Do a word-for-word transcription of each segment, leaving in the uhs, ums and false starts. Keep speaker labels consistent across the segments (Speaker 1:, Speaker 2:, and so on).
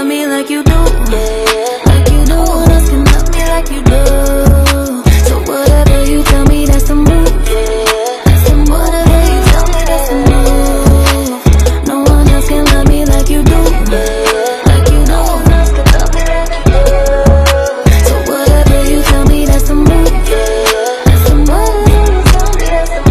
Speaker 1: love me like you do. Like you do. No one else can love me like you do. So whatever you tell me, that's the move. That's the whatever you tell me, that's the move. No one else can love me like you do. Like you do. No one else can love me like you do. So whatever you tell me, that's the move. That's the whatever you tell me, that's the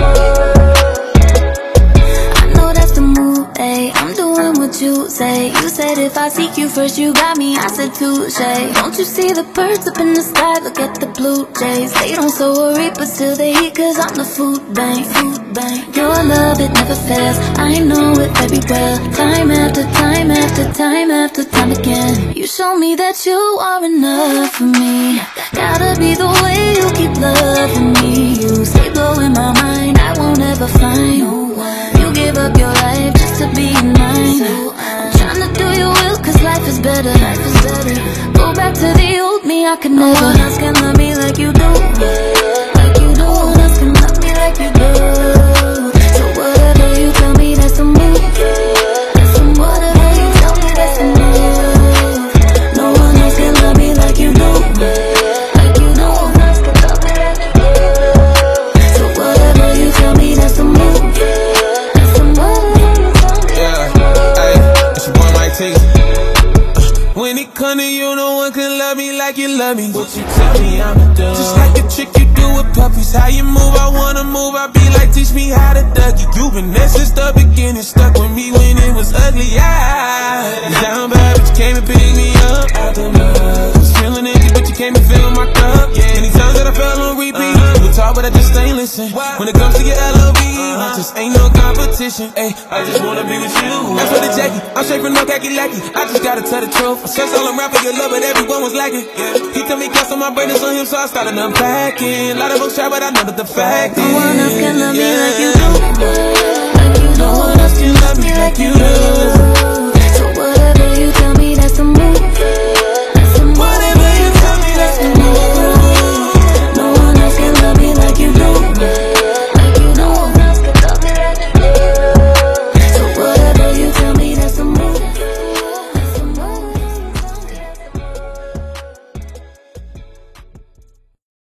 Speaker 1: move. I know that's the move, ayy. I'm doing what you say. You said if I seek you first, you got me. I said touché. Don't you see the birds up in the sky? Look at the blue jays. They don't sow or reap, but still they eat, cause I'm the food bank. Food bank. Your love, it never fails. I know it very well. Time after time after time after time again. You show me that you are enough for me. Gotta be the way you keep loving me. You stay blowing my mind, I won't ever find no one. You give up your life just to be mine. I'm tryna do your will, cause life is better. Life is better. Go back to the old me, I could never. No one else can love me like you do. Like you do. No one else can love me like you do. So whatever you tell me, that's the move. That's the whatever you tell me, that's the move. No one else can love me like you do. Like you do. No one else can love me like you do. So whatever you tell me, that's the move. That's the whatever you tell me.
Speaker 2: Yeah, ay, it's your boy Mike Teezy. When it come to you, no one can love me like you love me. What you tell me I'ma do. Just like a trick you do with puppies. How you move, I wanna move. I be like, teach me how to duck it. You been there since the beginning. Stuck with me when it was ugly. Yeah, down bad, but you came and picked me up out the mud. Was feeling empty, but you came and fill my cup. Yeah, many times that I fell on repeat. You would talk, but I just ain't listen. When it comes to your L O V E, I just ain't no competition. Ay, I just wanna be with you. That's for the Jackie. I'm straight from no khaki lackey. I just gotta tell the truth. I searched all around for your love, but everyone was lacking. Yeah. He told me cast on my brain, it's on him, so I started unpacking. A lot of folks try, but I know that the fact is,
Speaker 1: no one else can love me
Speaker 2: yeah.
Speaker 1: like you do. Like you do. No one else